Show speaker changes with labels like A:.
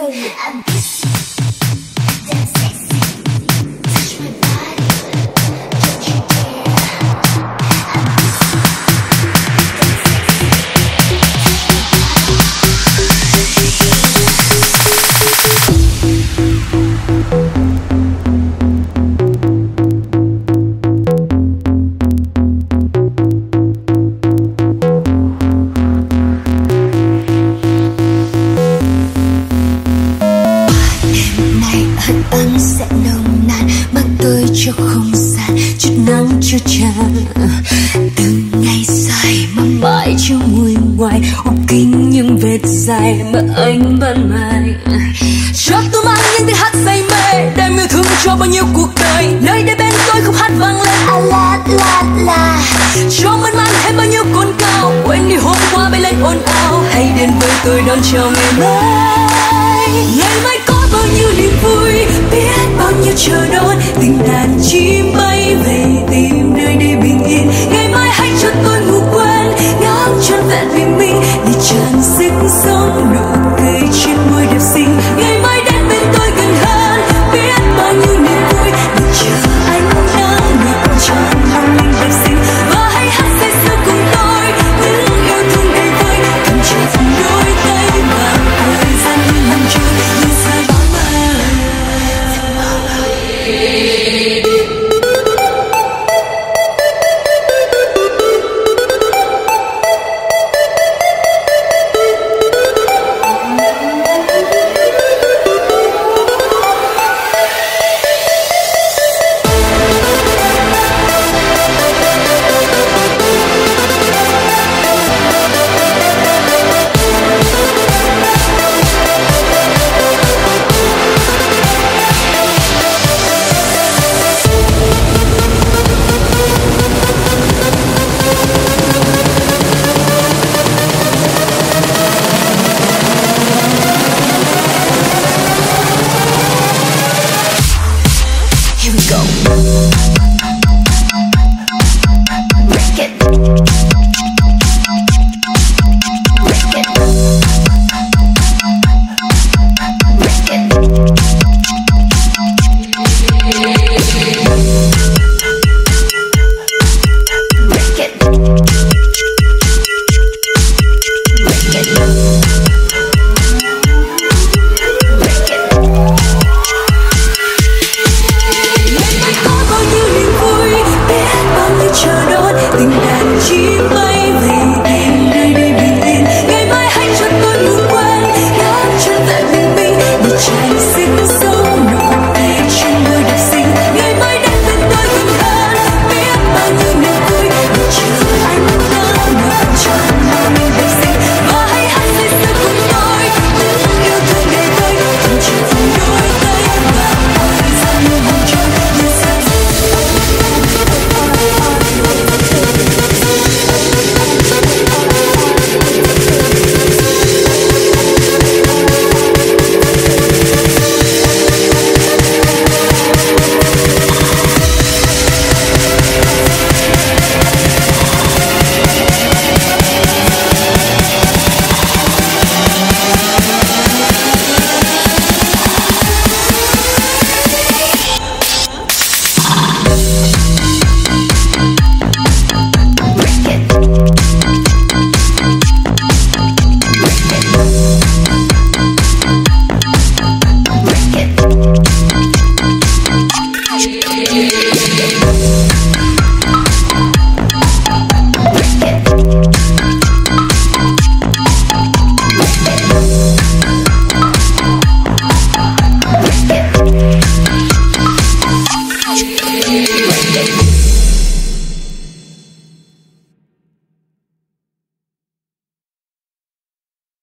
A: mà anh ban mai cho tôi mang những tiếng hát say mê đem yêu thương cho bao nhiêu cuộc đời nơi đây bên tôi không hát vang lên a la la la cho mơn man thêm bao nhiêu cồn cao quên đi hôm qua bay lên ồn ào hãy đến với tôi đón chào ngày mai có bao nhiêu niềm vui biết bao nhiêu chờ đón tình đàn chim bay về tìm nơi đây bình yên ngày mai hãy cho tôi ngủ quên ngắm trọn vẹn bình minh để tràn sức sống nụ cười trên môi đẹp xinh ngày mai đến bên tôi gần hơn biết bao nhiêu niềm vui để chờ anh nắng nụ cười tròn lung linh đẹp xinh và hãy hát say sưa cùng tôi những yêu thương đầy vơi cầm chặt đôi tay và thời gian như năm trôi như xa bóng mơ.